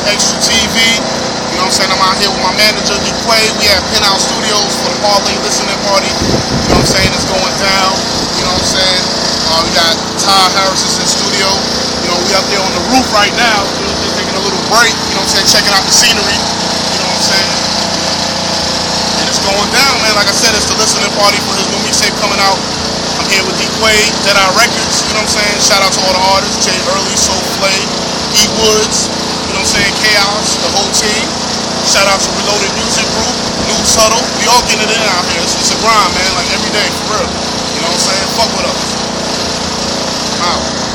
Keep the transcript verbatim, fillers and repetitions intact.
Extra T V. You know what I'm saying? I'm out here with my manager, DeQuay. We at Penthouse Studios for the Parlay listening party. You know what I'm saying? It's going down. You know what I'm saying? Uh, we got Ty Harris in studio. You know, we up there on the roof right now. You know, they're taking a little break. You know what I'm saying? Checking out the scenery. You know what I'm saying? And it's going down, man. Like I said, it's the listening party for his new mixtape coming out. I'm here with DeQuay, Dead Eye Records. You know what I'm saying? Shout out to all the artists. Jay Early, Soul Flay, E Woods. You know what I'm saying? Chaos, the whole team. Shout out to Reloaded Music Group, News Huddle. We all getting it in out here. It's, it's a grind, man. Like every day, for real. You know what I'm saying? Fuck with us. I'm out.